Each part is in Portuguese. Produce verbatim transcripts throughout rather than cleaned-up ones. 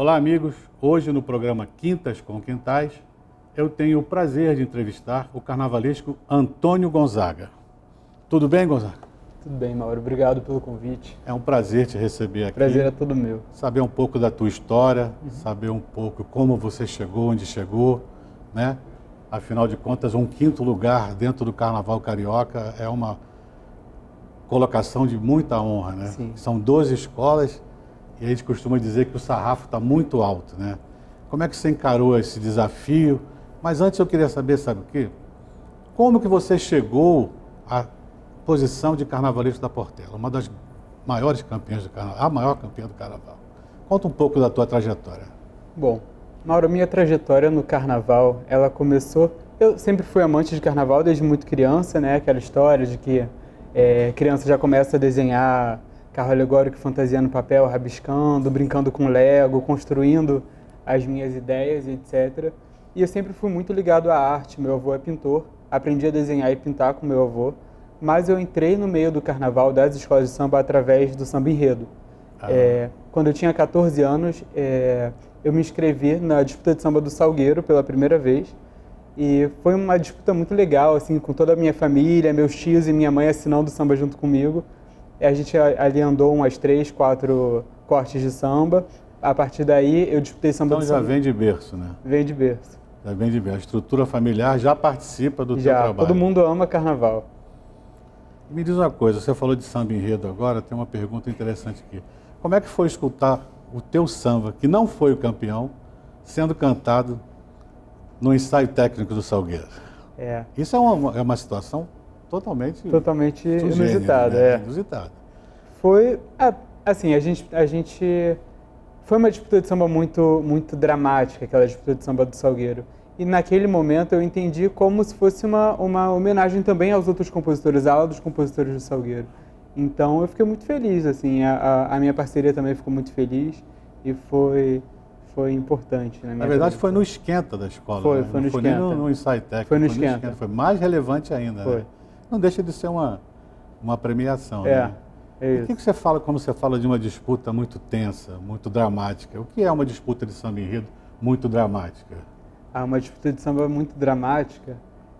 Olá, amigos. Hoje, no programa Quintas com Quintais, eu tenho o prazer de entrevistar o carnavalesco Antônio Gonzaga. Tudo bem, Gonzaga? Tudo bem, Mauro. Obrigado pelo convite. É um prazer te receber aqui. Prazer é todo meu. Saber um pouco da tua história, uhum. saber um pouco como você chegou, onde chegou, né? Afinal de contas, um quinto lugar dentro do Carnaval Carioca é uma colocação de muita honra, né? Sim. São doze escolas e a gente costuma dizer que o sarrafo está muito alto, né? Como é que você encarou esse desafio? Mas antes eu queria saber, sabe o quê? Como que você chegou à posição de carnavalesco da Portela, uma das maiores campeãs do carnaval, a maior campeã do carnaval? Conta um pouco da tua trajetória. Bom, Mauro, minha trajetória no carnaval, ela começou... Eu sempre fui amante de carnaval desde muito criança, né? Aquela história de que é, criança já começa a desenhar carro alegórico e fantasia no papel, rabiscando, brincando com Lego, construindo as minhas ideias, etcétera. E eu sempre fui muito ligado à arte. Meu avô é pintor, aprendi a desenhar e pintar com meu avô, mas eu entrei no meio do carnaval das escolas de samba através do samba enredo. Ah. É, quando eu tinha quatorze anos, é, eu me inscrevi na disputa de samba do Salgueiro pela primeira vez. E foi uma disputa muito legal, assim, com toda a minha família, meus tios e minha mãe assinando o samba junto comigo. E a gente ali andou umas três, quatro cortes de samba. A partir daí, eu disputei samba então, do já samba. vem de berço, né? Vem de berço. Já vem de berço. A estrutura familiar já participa do já, teu trabalho. Todo mundo ama carnaval. Me diz uma coisa, você falou de samba enredo agora, tem uma pergunta interessante aqui. Como é que foi escutar o teu samba, que não foi o campeão, sendo cantado no ensaio técnico do Salgueiro? É. Isso é uma, é uma situação totalmente... Totalmente sugênero, inusitada, né? é. Inusitada. Foi, assim, a gente, a gente... Foi uma disputa de samba muito, muito dramática, aquela disputa de samba do Salgueiro. E naquele momento eu entendi como se fosse uma, uma homenagem também aos outros compositores, à aula dos compositores do Salgueiro. Então eu fiquei muito feliz, assim, a, a minha parceria também ficou muito feliz e foi, foi importante. Na, minha na verdade trajetória. foi no esquenta da escola, foi, né? foi no Não foi esquenta. nem no, no ensaio técnico, foi no, foi esquenta. no esquenta. Foi mais relevante ainda, foi. Né? Não deixa de ser uma, uma premiação, é, né? É isso. O que, que você fala quando você fala de uma disputa muito tensa, muito dramática? O que é uma disputa de samba enredo muito dramática? Ah, uma disputa de samba muito dramática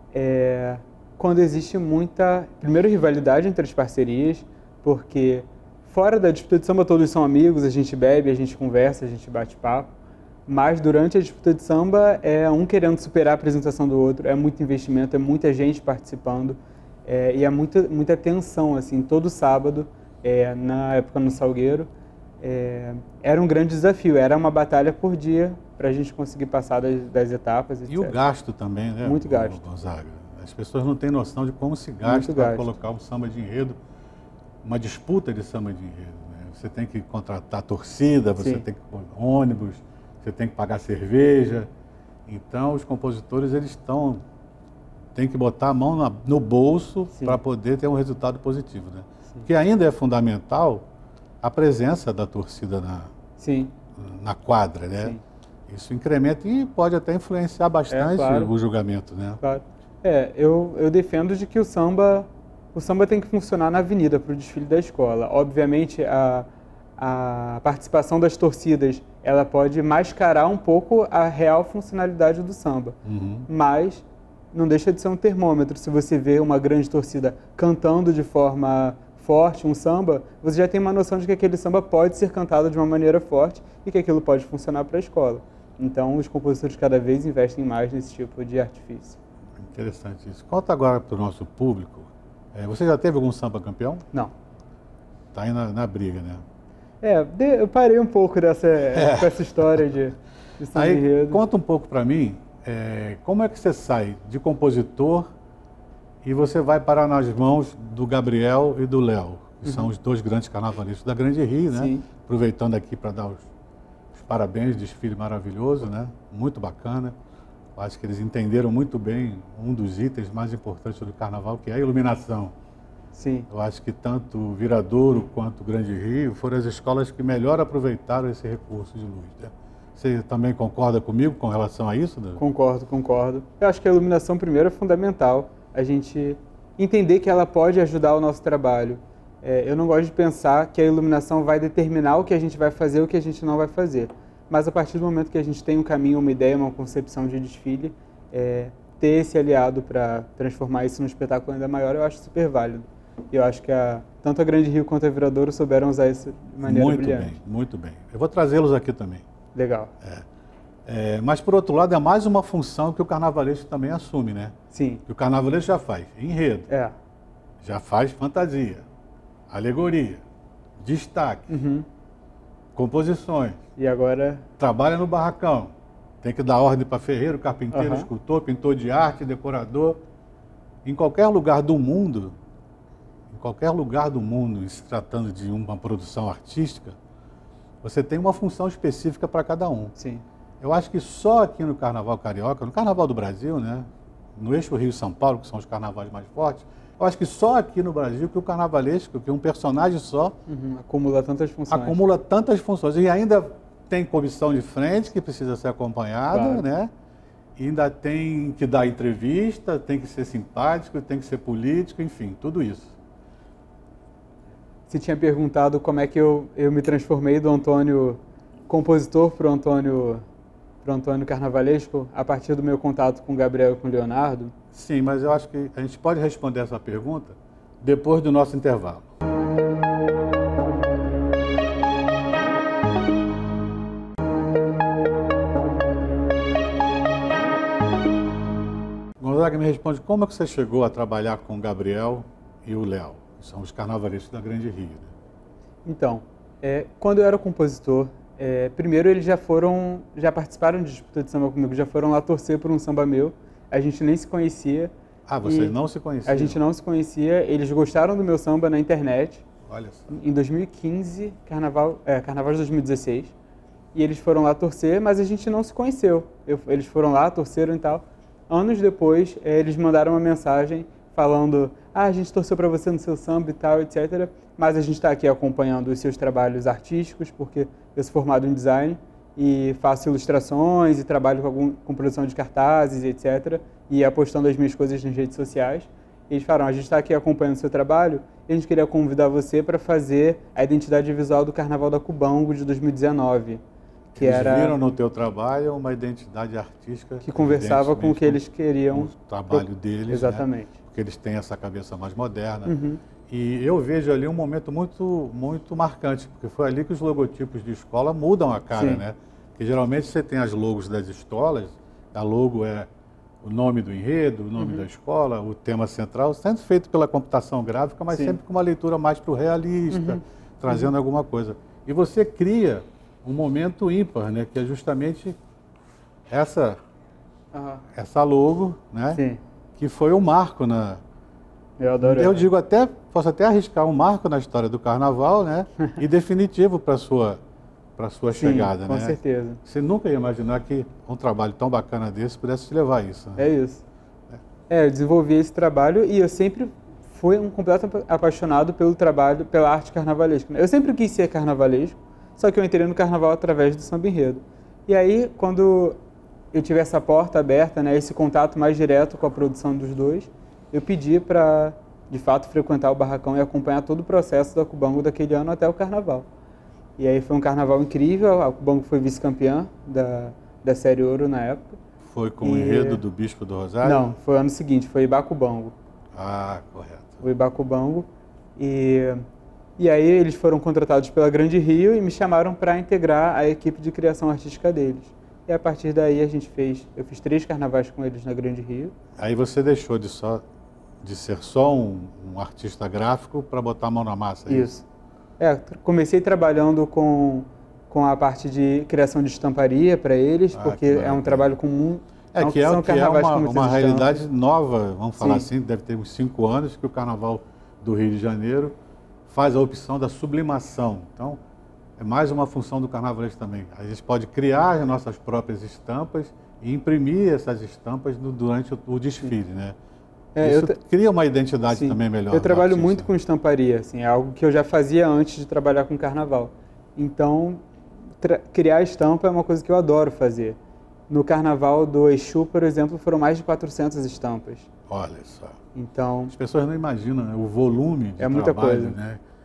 é quando existe muita, primeiro, rivalidade entre as parcerias, porque fora da disputa de samba todos são amigos, a gente bebe, a gente conversa, a gente bate papo, mas durante a disputa de samba é um querendo superar a apresentação do outro, é muito investimento, é muita gente participando é, e é muita, muita tensão, assim, todo sábado, é, na época no Salgueiro, é, era um grande desafio, era uma batalha por dia para a gente conseguir passar das, das etapas, etcétera. E o gasto também, né? Muito gasto. Gonzaga. As pessoas não têm noção de como se gasta para colocar um samba de enredo, uma disputa de samba de enredo. Né? Você tem que contratar torcida, você Sim. tem que pôr ônibus, você tem que pagar cerveja. Então, os compositores, eles estão... tem que botar a mão na, no bolso para poder ter um resultado positivo. Né? Porque ainda é fundamental a presença da torcida na, Sim. na quadra, né? Sim. Isso incrementa e pode até influenciar bastante é, claro. o julgamento, né? Claro. É, eu, eu defendo de que o samba, o samba tem que funcionar na avenida para o desfile da escola. Obviamente, a, a participação das torcidas, ela pode mascarar um pouco a real funcionalidade do samba. Uhum. Mas não deixa de ser um termômetro. Se você vê uma grande torcida cantando de forma forte um samba, você já tem uma noção de que aquele samba pode ser cantado de uma maneira forte e que aquilo pode funcionar para a escola. Então, os compositores cada vez investem mais nesse tipo de artifício. Interessante isso. Conta agora para o nosso público. É, você já teve algum samba campeão? Não. Está aí na, na briga, né? É, de, eu parei um pouco dessa, é. essa história de, de samba aí, enredo. Conta um pouco para mim, é, como é que você sai de compositor e você vai parar nas mãos do Gabriel e do Léo, que uhum. são os dois grandes carnavalistas da Grande Rio, né? Sim. Aproveitando aqui para dar os, os parabéns, desfile maravilhoso, né? Muito bacana. Eu acho que eles entenderam muito bem um dos itens mais importantes do carnaval, que é a iluminação. Sim. Eu acho que tanto o Viradouro quanto o Grande Rio foram as escolas que melhor aproveitaram esse recurso de luz, né? Você também concorda comigo com relação a isso? Né? Concordo, concordo. Eu acho que a iluminação, primeiro, é fundamental. A gente entender que ela pode ajudar o nosso trabalho. É, eu não gosto de pensar que a iluminação vai determinar o que a gente vai fazer e o que a gente não vai fazer. mas a partir do momento que a gente tem um caminho, uma ideia, uma concepção de desfile, é, ter esse aliado para transformar isso num espetáculo ainda maior, eu acho super válido. E eu acho que a, tanto a Grande Rio quanto a Viradouro souberam usar isso de maneira muito brilhante. Muito bem, muito bem. Eu vou trazê-los aqui também. Legal. É. É, mas, por outro lado, é mais uma função que o carnavalesco também assume, né? Sim. Que o carnavalesco já faz enredo, é. já faz fantasia, alegoria, destaque, uhum. composições. E agora? Trabalha no barracão. Tem que dar ordem para ferreiro, carpinteiro, uhum. escultor, pintor de arte, decorador. Em qualquer lugar do mundo, em qualquer lugar do mundo, se tratando de uma produção artística, você tem uma função específica para cada um. Sim. Eu acho que só aqui no Carnaval Carioca, no Carnaval do Brasil, né, no eixo Rio-São Paulo, que são os carnavais mais fortes, eu acho que só aqui no Brasil que o carnavalesco, que um personagem só, uhum. acumula tantas funções. Acumula tantas funções. E ainda tem comissão de frente que precisa ser acompanhada, claro. né? E ainda tem que dar entrevista, tem que ser simpático, tem que ser político, enfim, tudo isso. Você tinha perguntado como é que eu, eu me transformei do Antônio compositor para o Antônio, pro Antônio carnavalesco a partir do meu contato com o Gabriel e com o Leonardo? Sim, mas eu acho que a gente pode responder essa pergunta depois do nosso intervalo. Gonzaga, me responde, como é que você chegou a trabalhar com o Gabriel e o Léo? São os carnavalescos da Grande Rio. Né? Então, é, quando eu era compositor, é, primeiro eles já foram, já participaram de disputa de samba comigo, já foram lá torcer por um samba meu, a gente nem se conhecia. Ah, vocês não se conheciam? A gente não se conhecia, eles gostaram do meu samba na internet. Olha só. Em dois mil e quinze, carnaval, é, carnaval de dois mil e dezesseis, e eles foram lá torcer, mas a gente não se conheceu. Eu, eles foram lá, torceram e tal. Anos depois, é, eles mandaram uma mensagem falando, ah, a gente torceu para você no seu samba e tal, etcétera. Mas a gente está aqui acompanhando os seus trabalhos artísticos, porque eu sou formado em design e faço ilustrações e trabalho com, algum, com produção de cartazes, etcétera. E apostando as minhas coisas nas redes sociais. E eles falaram, a gente está aqui acompanhando o seu trabalho e a gente queria convidar você para fazer a identidade visual do Carnaval da Cubango de dois mil e dezenove. Que eles era, viram no teu trabalho uma identidade artística que conversava com o que eles queriam. O trabalho deles, exatamente. Né? Porque eles têm essa cabeça mais moderna. Uhum. E eu vejo ali um momento muito, muito marcante, porque foi ali que os logotipos de escola mudam a cara, Sim. né? Porque geralmente você tem as logos das escolas, a logo é o nome do enredo, o nome uhum. da escola, o tema central, sempre feito pela computação gráfica, mas Sim. sempre com uma leitura mais para o realista, uhum. trazendo uhum. alguma coisa. E você cria um momento ímpar, né? Que é justamente essa, uhum. essa logo, né? Sim. Que foi um marco na... Eu adoro. Eu digo até, posso até arriscar um marco na história do Carnaval, né? E definitivo para a sua, para sua Sim, chegada, com né? Com certeza. Você nunca ia imaginar que um trabalho tão bacana desse pudesse te levar a isso. Né? É isso. É. é, eu desenvolvi esse trabalho e eu sempre fui um completo apaixonado pelo trabalho, pela arte carnavalesca. Eu sempre quis ser carnavalesco, só que eu entrei no carnaval através do samba enredo. E aí, quando eu tive essa porta aberta, né, esse contato mais direto com a produção dos dois, eu pedi para, de fato, frequentar o barracão e acompanhar todo o processo da Cubango daquele ano até o carnaval. E aí foi um carnaval incrível, a Cubango foi vice-campeã da, da Série Ouro na época. Foi com e... o enredo do Bispo do Rosário? Não, foi o ano seguinte, foi Ibacubango. Ah, correto. O Ibacubango. E, e aí eles foram contratados pela Grande Rio e me chamaram para integrar a equipe de criação artística deles. E a partir daí a gente fez, eu fiz três carnavais com eles na Grande Rio. Aí você deixou de, só, de ser só um, um artista gráfico para botar a mão na massa, é isso? Isso. É, comecei trabalhando com, com a parte de criação de estamparia para eles, ah, porque é um trabalho comum. É que é, que é uma, uma realidade nova, vamos falar Sim. assim, deve ter uns cinco anos que o Carnaval do Rio de Janeiro faz a opção da sublimação. Então, é mais uma função do carnavalesco também. A gente pode criar as nossas próprias estampas e imprimir essas estampas no, durante o, o desfile, né? É, Isso cria uma identidade Sim. também melhor. Eu trabalho artista. muito com estamparia, assim, é algo que eu já fazia antes de trabalhar com carnaval. Então, criar estampa é uma coisa que eu adoro fazer. No carnaval do Exu, por exemplo, foram mais de quatrocentas estampas. Olha só. Então, as pessoas não imaginam, né, o volume de é muita trabalho, coisa. né,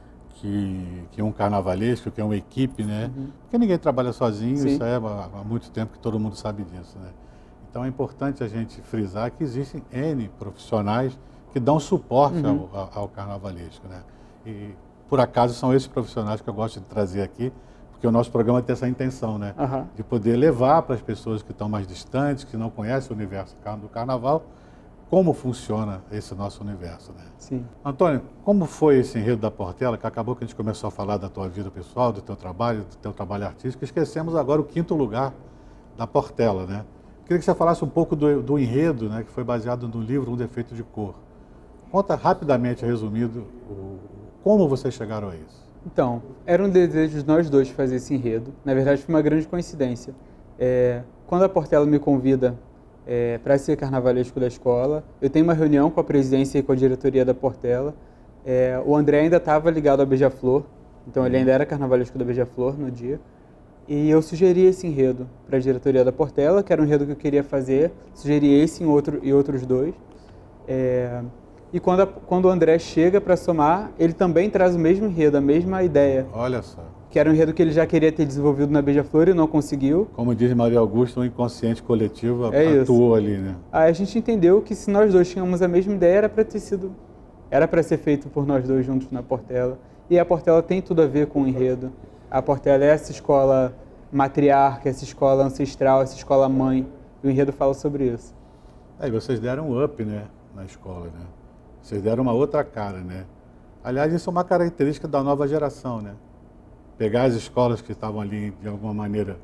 que, que um carnavalesco, que é uma equipe, né? Uhum. Porque ninguém trabalha sozinho, Sim. isso é há muito tempo que todo mundo sabe disso, né? Então é importante a gente frisar que existem N profissionais que dão suporte uhum. ao, ao carnavalesco, né? E por acaso são esses profissionais que eu gosto de trazer aqui, porque o nosso programa tem essa intenção, né? Uhum. De poder levar para as pessoas que estão mais distantes, que não conhecem o universo do carnaval, como funciona esse nosso universo, né? Sim. Antônio, como foi esse enredo da Portela, que acabou que a gente começou a falar da tua vida pessoal, do teu trabalho, do teu trabalho artístico, esquecemos agora o quinto lugar da Portela, né? Queria que você falasse um pouco do, do enredo, né, que foi baseado no livro Um Defeito de Cor. Conta rapidamente, resumido, o, como vocês chegaram a isso. Então, era um desejo de nós dois fazer esse enredo. Na verdade, foi uma grande coincidência. É, quando a Portela me convida É, para ser carnavalesco da escola, eu tenho uma reunião com a presidência e com a diretoria da Portela. É, o André ainda estava ligado à Beija-Flor, então ele ainda era carnavalesco da Beija-Flor no dia. E eu sugeri esse enredo para a diretoria da Portela, que era um enredo que eu queria fazer, sugeri esse em outro, e outros dois. É, e quando, a, quando o André chega para somar, ele também traz o mesmo enredo, a mesma ideia. Olha só. Que era um enredo que ele já queria ter desenvolvido na Beija-Flor e não conseguiu. Como diz Maria Augusta, um inconsciente coletivo é atuou isso. ali, né? Aí a gente entendeu que se nós dois tínhamos a mesma ideia, era para ter sido, era para ser feito por nós dois juntos na Portela. E a Portela tem tudo a ver com o enredo. A Portela é essa escola matriarca, essa escola ancestral, essa escola mãe. E o enredo fala sobre isso. É, e vocês deram um up, né, na escola, né? Vocês deram uma outra cara, né? Aliás, isso é uma característica da nova geração, né? Pegar as escolas que estavam ali, de alguma maneira,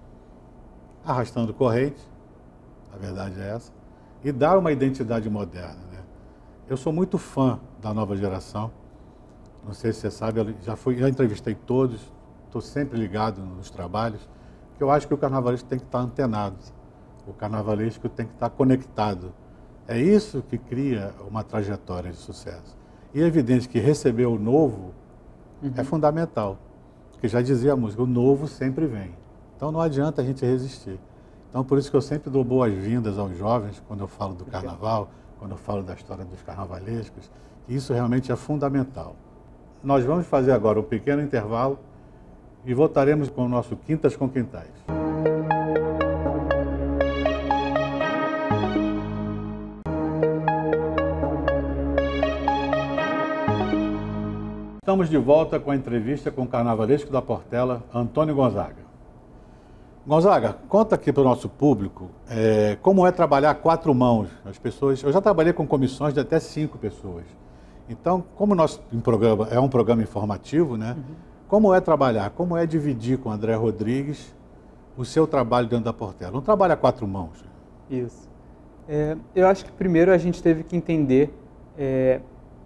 arrastando corrente, a verdade é essa, e dar uma identidade moderna, né? Eu sou muito fã da nova geração, não sei se você sabe, eu já, fui, já entrevistei todos, estou sempre ligado nos trabalhos, que eu acho que o carnavalesco tem que estar antenado, o carnavalesco tem que estar conectado. É isso que cria uma trajetória de sucesso. E é evidente que receber o novo uhum. é fundamental. Porque já dizia a música, o novo sempre vem. Então não adianta a gente resistir. Então por isso que eu sempre dou boas-vindas aos jovens, quando eu falo do carnaval, quando eu falo da história dos carnavalescos, que isso realmente é fundamental. Nós vamos fazer agora um pequeno intervalo e voltaremos com o nosso Quintas com Quintais. Estamos de volta com a entrevista com o carnavalesco da Portela, Antônio Gonzaga. Gonzaga, conta aqui para o nosso público é, como é trabalhar a quatro mãos. As pessoas, eu já trabalhei com comissões de até cinco pessoas. Então, como o nosso programa é um programa informativo, né? Uhum. Como é trabalhar, como é dividir com o André Rodrigues o seu trabalho dentro da Portela? Um trabalho a quatro mãos. Isso. É, eu acho que primeiro a gente teve que entender... É,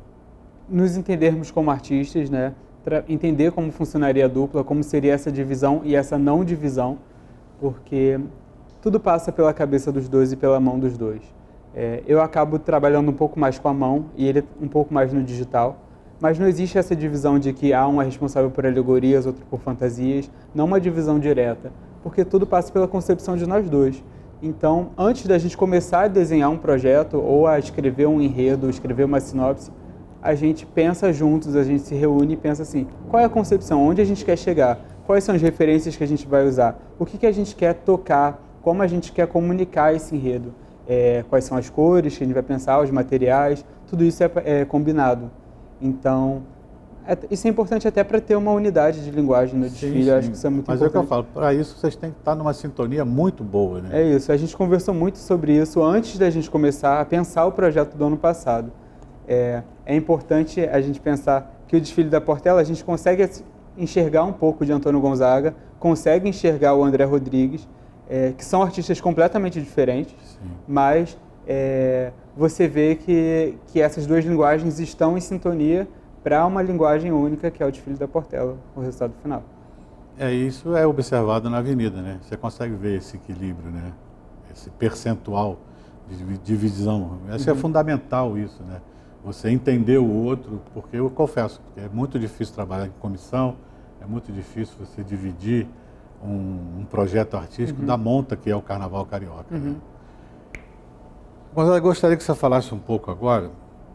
nos entendermos como artistas, né? Para entender como funcionaria a dupla, como seria essa divisão e essa não divisão, porque tudo passa pela cabeça dos dois e pela mão dos dois. É, eu acabo trabalhando um pouco mais com a mão e ele um pouco mais no digital, mas não existe essa divisão de que há um é responsável por alegorias, outro por fantasias, não uma divisão direta, porque tudo passa pela concepção de nós dois. Então, antes da gente começar a desenhar um projeto ou a escrever um enredo, escrever uma sinopse, a gente pensa juntos, a gente se reúne e pensa assim, qual é a concepção, onde a gente quer chegar, quais são as referências que a gente vai usar, o que, que a gente quer tocar, como a gente quer comunicar esse enredo, é, quais são as cores que a gente vai pensar, os materiais, tudo isso é, é combinado. Então, é, isso é importante até para ter uma unidade de linguagem no desfile, sim, sim. Eu acho que isso é muito Mas importante. Mas é o que eu falo, para isso vocês têm que estar numa sintonia muito boa, né? É isso, a gente conversou muito sobre isso antes da gente começar a pensar o projeto do ano passado. É, é importante a gente pensar que o desfile da Portela, a gente consegue enxergar um pouco de Antônio Gonzaga, consegue enxergar o André Rodrigues, é, que são artistas completamente diferentes, sim. Mas é, você vê que, que essas duas linguagens estão em sintonia para uma linguagem única, que é o desfile da Portela, o resultado final. É, isso é observado na avenida, né? Você consegue ver esse equilíbrio, né? Esse percentual de divisão. Isso uhum. É fundamental, isso, né? Você entender o outro, porque eu confesso que é muito difícil trabalhar em comissão, é muito difícil você dividir um, um projeto artístico uhum. da monta que é o Carnaval Carioca. Uhum. Né? Mas eu gostaria que você falasse um pouco agora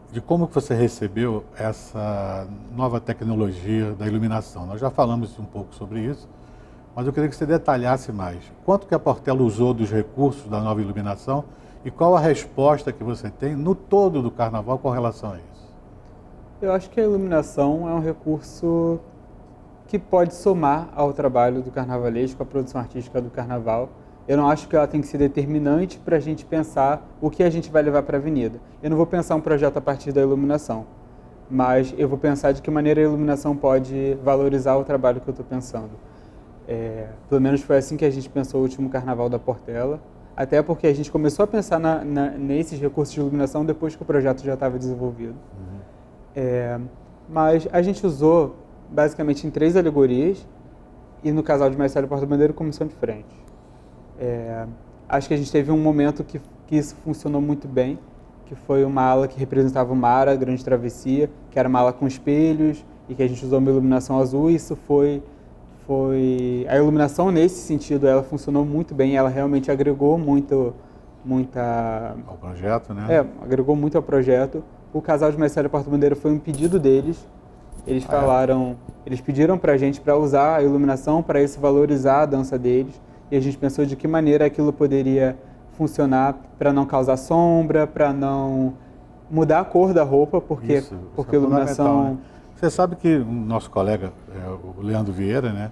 de como que você recebeu essa nova tecnologia da iluminação. Nós já falamos um pouco sobre isso, mas eu queria que você detalhasse mais. Quanto que a Portela usou dos recursos da nova iluminação e qual a resposta que você tem no todo do Carnaval com relação a isso? Eu acho que a iluminação é um recurso que pode somar ao trabalho do carnavalesco, à produção artística do Carnaval. Eu não acho que ela tem que ser determinante para a gente pensar o que a gente vai levar para a avenida. Eu não vou pensar um projeto a partir da iluminação, mas eu vou pensar de que maneira a iluminação pode valorizar o trabalho que eu estou pensando. É, pelo menos foi assim que a gente pensou o último Carnaval da Portela, até porque a gente começou a pensar na, na, nesses recursos de iluminação depois que o projeto já estava desenvolvido. Uhum. É, mas a gente usou basicamente em três alegorias e no Casal de Mestre e Porta-Bandeira comissão de frente. É, acho que a gente teve um momento que, que isso funcionou muito bem, que foi uma ala que representava o mar, a Grande Travessia, que era uma ala com espelhos e que a gente usou uma iluminação azul. E isso foi, foi... A iluminação nesse sentido, ela funcionou muito bem, ela realmente agregou muito, muita... Ao projeto, né? É, agregou muito ao projeto. O Casal de Mestre e Porta-Bandeira foi um pedido deles. Eles ah, falaram, é? eles pediram pra gente para usar a iluminação para isso valorizar a dança deles. E a gente pensou de que maneira aquilo poderia funcionar para não causar sombra, para não mudar a cor da roupa, porque, isso, porque isso a iluminação... né? Você sabe que o nosso colega, é, o Leandro Vieira, né,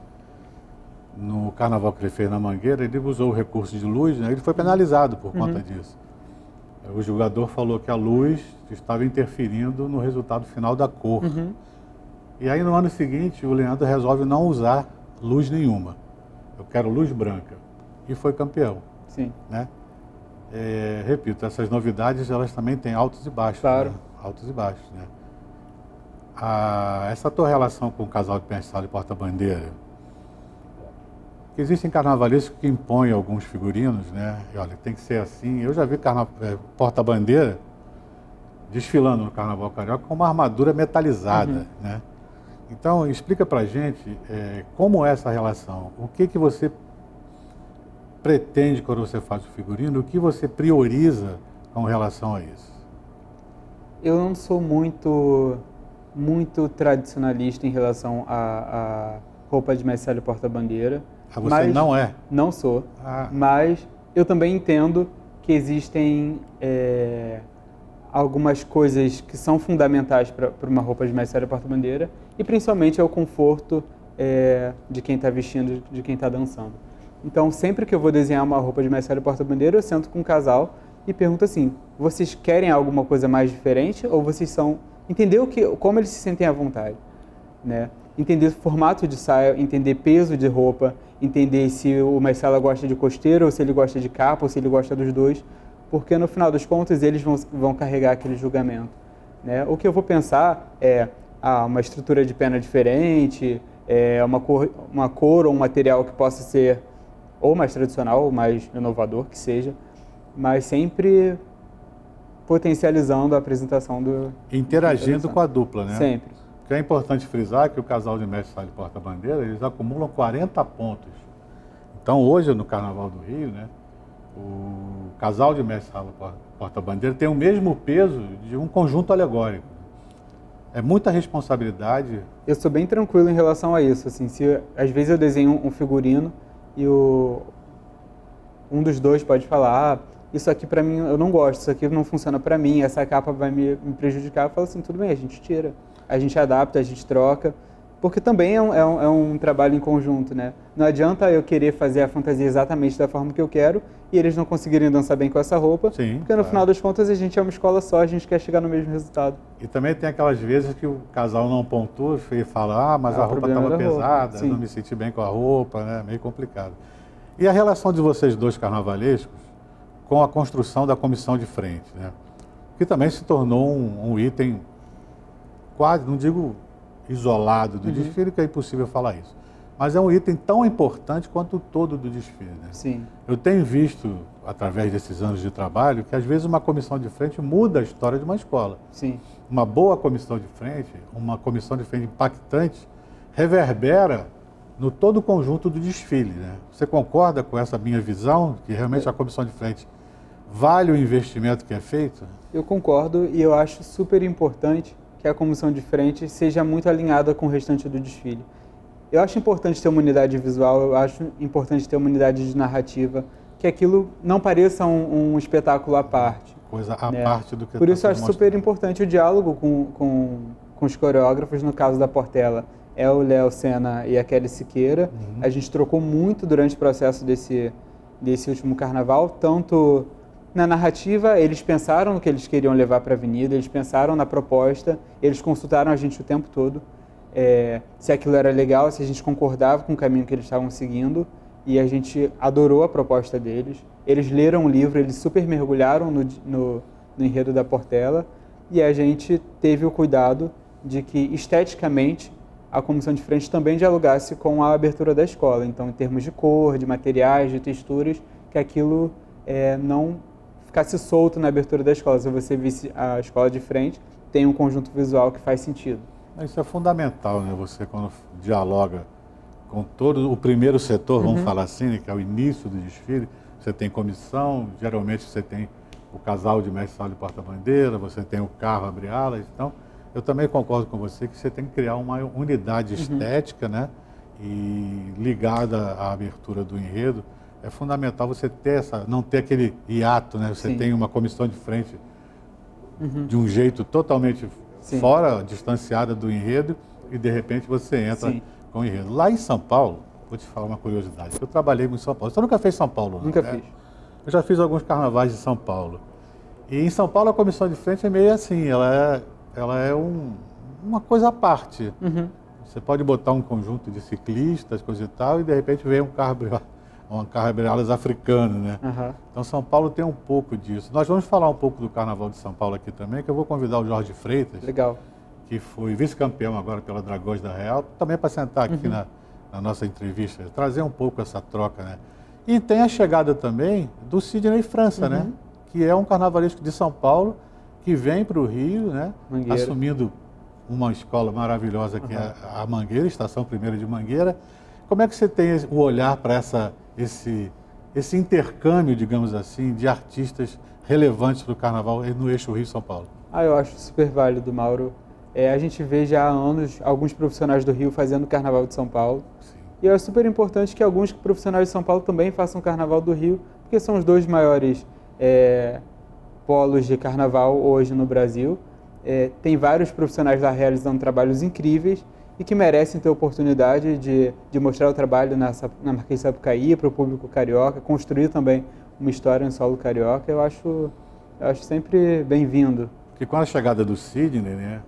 no carnaval que ele fez na Mangueira, ele usou o recurso de luz, né, ele foi penalizado por conta uhum. disso. O jogador falou que a luz estava interferindo no resultado final da cor. Uhum. E aí no ano seguinte o Leandro resolve não usar luz nenhuma. Eu quero luz branca. E foi campeão. Sim. Né? É, repito, essas novidades, elas também têm altos e baixos. Claro. Né? Altos e baixos, né? A, essa tua relação com o Casal de Mestre e Porta-Bandeira, que existem carnavalescos que impõem alguns figurinos, né? E olha, tem que ser assim. Eu já vi carna... Porta-Bandeira desfilando no Carnaval Carioca com uma armadura metalizada, uhum. né? Então, explica pra gente é, como é essa relação. O que que você pretende quando você faz o figurino? O que você prioriza com relação a isso? Eu não sou muito, muito tradicionalista em relação à roupa de mestre e porta-bandeira. Ah, você mas não é? Não sou. Ah. Mas eu também entendo que existem... É, algumas coisas que são fundamentais para uma roupa de mestre e porta-bandeira e principalmente é o conforto é, de quem está vestindo, de quem está dançando. Então, sempre que eu vou desenhar uma roupa de mestre e porta-bandeira, eu sento com um casal e pergunto assim, vocês querem alguma coisa mais diferente ou vocês são... Entender o que, como eles se sentem à vontade, né? Entender o formato de saia, entender peso de roupa, entender se o mestre gosta de costeiro ou se ele gosta de capa ou se ele gosta dos dois, porque no final dos contos eles vão, vão carregar aquele julgamento, né? O que eu vou pensar é ah, uma estrutura de pena diferente, é, uma, cor, uma cor ou um material que possa ser ou mais tradicional ou mais inovador que seja, mas sempre potencializando a apresentação do... Interagindo com a dupla, né? Sempre. O que é importante frisar é que o Casal de Mestre e Porta-Bandeira, eles acumulam quarenta pontos. Então hoje no Carnaval do Rio, né? O Casal de Mestre e Porta-Bandeira tem o mesmo peso de um conjunto alegórico. É muita responsabilidade. Eu sou bem tranquilo em relação a isso. Assim, se às vezes eu desenho um figurino e o, um dos dois pode falar, ah, isso aqui para mim eu não gosto, isso aqui não funciona para mim, essa capa vai me, me prejudicar. Eu falo assim, tudo bem, a gente tira, a gente adapta, a gente troca. Porque também é um, é, um, é um trabalho em conjunto, né? Não adianta eu querer fazer a fantasia exatamente da forma que eu quero e eles não conseguirem dançar bem com essa roupa, Sim, porque no claro. final das contas a gente é uma escola só, a gente quer chegar no mesmo resultado. E também tem aquelas vezes que o casal não pontua e fala, ah, mas ah, a roupa estava pesada, não me senti bem com a roupa, né? Meio complicado. E a relação de vocês dois carnavalescos com a construção da comissão de frente, né? Que também se tornou um, um item quase, não digo... isolado do uhum. desfile, que é impossível falar isso. Mas é um item tão importante quanto o todo do desfile. Né? Sim. Eu tenho visto, através desses anos de trabalho, que às vezes uma comissão de frente muda a história de uma escola. Sim. Uma boa comissão de frente, uma comissão de frente impactante, reverbera no todo o conjunto do desfile. Né? Você concorda com essa minha visão, que realmente a comissão de frente vale o investimento que é feito? Eu concordo e eu acho super importante que a comissão de frente seja muito alinhada com o restante do desfile. Eu acho importante ter uma unidade visual, eu acho importante ter uma unidade de narrativa, que aquilo não pareça um, um espetáculo à parte. Coisa à né? parte do que Por tá isso eu acho super importante o diálogo com, com, com os coreógrafos, no caso da Portela. É o Léo Sena e a Kelly Siqueira. Uhum. A gente trocou muito durante o processo desse, desse último carnaval, tanto na narrativa, eles pensaram no que eles queriam levar para a avenida, eles pensaram na proposta, eles consultaram a gente o tempo todo, é, se aquilo era legal, se a gente concordava com o caminho que eles estavam seguindo, e a gente adorou a proposta deles. Eles leram o livro, eles super mergulharam no, no, no enredo da Portela, e a gente teve o cuidado de que, esteticamente, a comissão de frente também dialogasse com a abertura da escola. Então, em termos de cor, de materiais, de texturas, que aquilo é, não ficasse solto na abertura da escola. Se você visse a escola de frente, tem um conjunto visual que faz sentido. Isso é fundamental, né? Você, quando dialoga com todo o primeiro setor, uhum. vamos falar assim, né? Que é o início do desfile, você tem comissão, geralmente você tem o casal de mestre-sala e porta-bandeira, você tem o carro abre-alas. Então, eu também concordo com você que você tem que criar uma unidade uhum. estética, né? E ligada à abertura do enredo. É fundamental você ter essa, não ter aquele hiato, né? Você Sim. tem uma comissão de frente uhum. de um jeito totalmente Sim. fora, distanciada do enredo, e de repente você entra Sim. com o enredo. Lá em São Paulo, vou te falar uma curiosidade, eu trabalhei muito em São Paulo. Você nunca fez São Paulo, não? Nunca né? fiz. Eu já fiz alguns carnavais de São Paulo. E em São Paulo a comissão de frente é meio assim, ela é, ela é um, uma coisa à parte. Uhum. Você pode botar um conjunto de ciclistas, coisa e tal, e de repente vem um carro um carro africano, né? Uhum. Então São Paulo tem um pouco disso. Nós vamos falar um pouco do Carnaval de São Paulo aqui também, que eu vou convidar o Jorge Freitas, Legal. que foi vice-campeão agora pela Dragões da Real, também para sentar aqui uhum. na, na nossa entrevista, trazer um pouco essa troca, né? E tem a chegada também do Sidney França, uhum. né? Que é um carnavalesco de São Paulo, que vem para o Rio, né? Mangueira. Assumindo uma escola maravilhosa que uhum. é a Mangueira, Estação Primeira de Mangueira. Como é que você tem o olhar para essa esse, esse intercâmbio, digamos assim, de artistas relevantes para o carnaval no eixo Rio-São Paulo? Ah, eu acho super válido, Mauro. É, a gente vê já há anos alguns profissionais do Rio fazendo carnaval de São Paulo. Sim. E é super importante que alguns profissionais de São Paulo também façam carnaval do Rio, porque são os dois maiores é, polos de carnaval hoje no Brasil. É, tem vários profissionais lá realizando trabalhos incríveis e que merecem ter oportunidade de, de mostrar o trabalho na, na Marquês de Sapucaí para o público carioca, construir também uma história em solo carioca. Eu acho, eu acho sempre bem-vindo. Porque com a chegada do Sidney, né,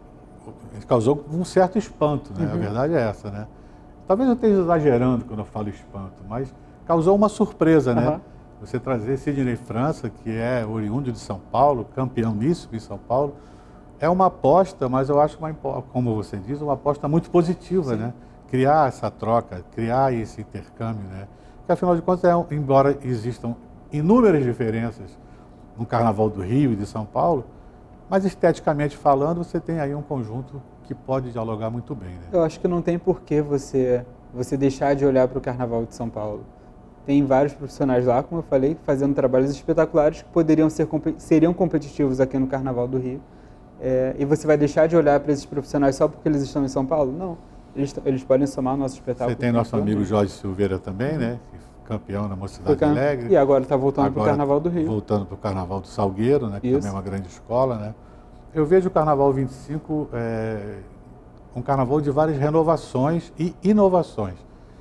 causou um certo espanto, né? Uhum. A verdade é essa, né? Talvez eu esteja exagerando quando eu falo espanto, mas causou uma surpresa, né? Uhum. Você trazer Sidney França, que é oriundo de São Paulo, campeão nisso em São Paulo, é uma aposta, mas eu acho, uma, como você diz, uma aposta muito positiva, Sim. né? Criar essa troca, criar esse intercâmbio, né? Porque, afinal de contas, é, embora existam inúmeras diferenças no Carnaval do Rio e de São Paulo, mas esteticamente falando, você tem aí um conjunto que pode dialogar muito bem, né? Eu acho que não tem por que você, você deixar de olhar para o Carnaval de São Paulo. Tem vários profissionais lá, como eu falei, fazendo trabalhos espetaculares que poderiam ser, seriam competitivos aqui no Carnaval do Rio. É, e você vai deixar de olhar para esses profissionais só porque eles estão em São Paulo? Não. Eles, eles podem somar no nosso espetáculo. Você tem nosso amigo Jorge Silveira também, uhum. né? Campeão na Mocidade can... Alegre. E agora está voltando para o Carnaval do Rio. Voltando para o Carnaval do Salgueiro, né? Que Isso. também é uma grande escola, né? Eu vejo o Carnaval vinte e cinco é, um carnaval de várias renovações e inovações.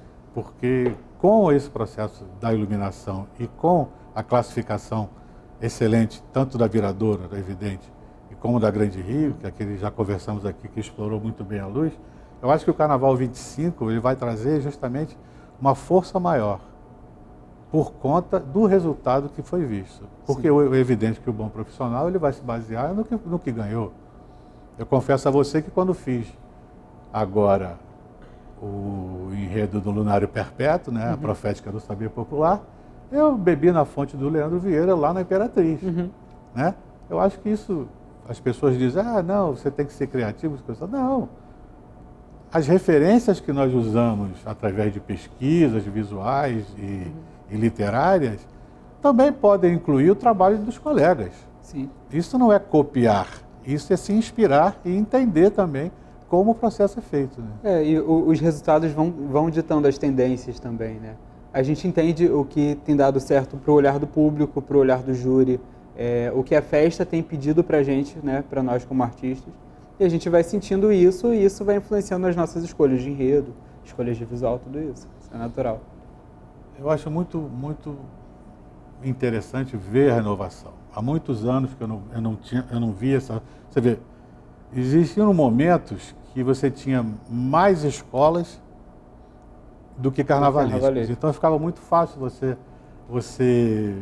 Porque com esse processo da iluminação e com a classificação excelente, tanto da Viradouro, da Evidente, como da Grande Rio, que aquele já conversamos aqui, que explorou muito bem a luz, eu acho que o Carnaval vinte e cinco ele vai trazer justamente uma força maior por conta do resultado que foi visto. Porque Sim. é evidente que o bom profissional ele vai se basear no que, no que ganhou. Eu confesso a você que quando fiz agora o enredo do Lunário Perpétuo, né, uhum. a profética do saber popular, eu bebi na fonte do Leandro Vieira lá na Imperatriz. Uhum. Né? Eu acho que isso... As pessoas dizem, ah, não, você tem que ser criativo. Não. As referências que nós usamos através de pesquisas visuais e, uhum. e literárias também podem incluir o trabalho dos colegas. Sim. Isso não é copiar, isso é se inspirar e entender também como o processo é feito. Né? É, e o, os resultados vão, vão ditando as tendências também, né? A gente entende o que tem dado certo para o olhar do público, para o olhar do júri, é, o que a festa tem pedido para a gente, né, para nós como artistas, e a gente vai sentindo isso e isso vai influenciando as nossas escolhas de enredo, escolhas de visual, tudo isso. Isso é natural. Eu acho muito, muito interessante ver a renovação. Há muitos anos que eu não, eu não, tinha, eu não via essa... Você vê, existiam momentos que você tinha mais escolas do que carnavalescos. Carnavalesco. Então ficava muito fácil você, você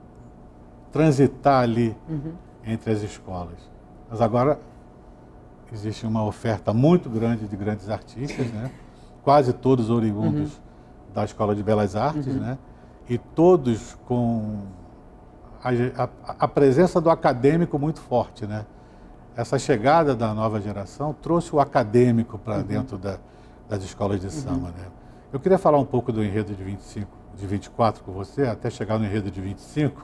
transitar ali uhum. entre as escolas. Mas agora existe uma oferta muito grande de grandes artistas, né? Quase todos oriundos uhum. da Escola de Belas Artes, uhum. né? E todos com a, a, a presença do acadêmico muito forte, né? Essa chegada da nova geração trouxe o acadêmico para uhum. dentro da, das escolas de samba, uhum. né? Eu queria falar um pouco do enredo de vinte e cinco, de vinte e quatro com você, até chegar no enredo de vinte e cinco.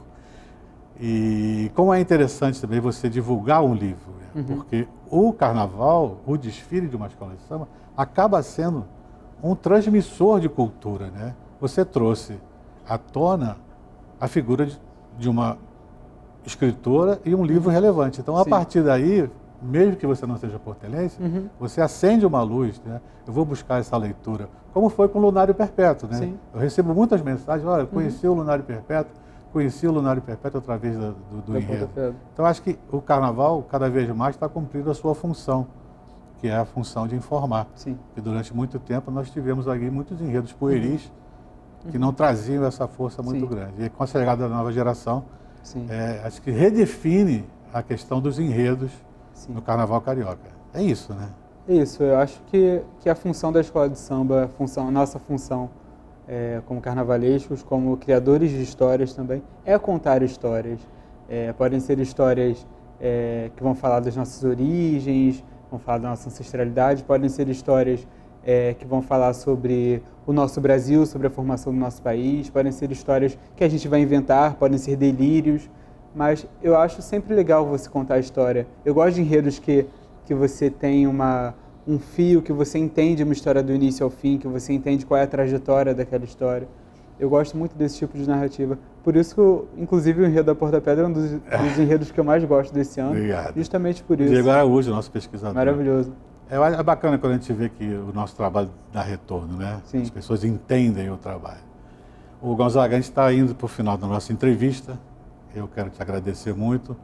E como é interessante também você divulgar um livro, né? Uhum. Porque o carnaval, o desfile de uma escola de samba, acaba sendo um transmissor de cultura, né? Você trouxe à tona a figura de, de uma escritora e um livro relevante. Então, a Sim. partir daí, mesmo que você não seja portelense, uhum. você acende uma luz, né? Eu vou buscar essa leitura, como foi com o Lunário Perpétuo, né? Sim. Eu recebo muitas mensagens, olha, eu conheci uhum. o Lunário Perpétuo, conheci o Lunário Perpétuo através do, do, do enredo. Então, acho que o carnaval, cada vez mais, está cumprindo a sua função, que é a função de informar. Sim. E durante muito tempo nós tivemos ali muitos enredos pueris uhum. que não traziam essa força muito Sim. grande. E com a chegada da nova geração, é, acho que redefine a questão dos enredos Sim. no carnaval carioca. É isso, né? É isso. Eu acho que, que a função da escola de samba, a, função, a nossa função é, como carnavalescos, como criadores de histórias também, é contar histórias. É, podem ser histórias é, que vão falar das nossas origens, vão falar da nossa ancestralidade, podem ser histórias é, que vão falar sobre o nosso Brasil, sobre a formação do nosso país, podem ser histórias que a gente vai inventar, podem ser delírios, mas eu acho sempre legal você contar a história. Eu gosto de enredos que, que você tem uma, um fio, que você entende uma história do início ao fim, que você entende qual é a trajetória daquela história. Eu gosto muito desse tipo de narrativa. Por isso, inclusive, o enredo da Porta Pedra é um dos, dos enredos que eu mais gosto desse ano. Obrigado. Justamente por isso. Diego Araújo, nosso pesquisador. Maravilhoso. É, é bacana quando a gente vê que o nosso trabalho dá retorno, né? Sim. As pessoas entendem o trabalho. O Gonzaga, a gente está indo para o final da nossa entrevista. Eu quero te agradecer muito,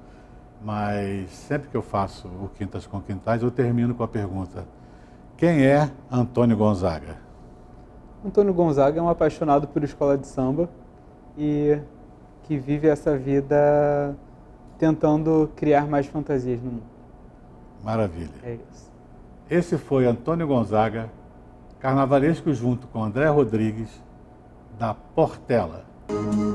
mas sempre que eu faço o Quintas com Quintais, eu termino com a pergunta: quem é Antônio Gonzaga? Antônio Gonzaga é um apaixonado por escola de samba e que vive essa vida tentando criar mais fantasias no mundo. Maravilha. É isso. Esse foi Antônio Gonzaga, carnavalesco junto com André Rodrigues, da Portela.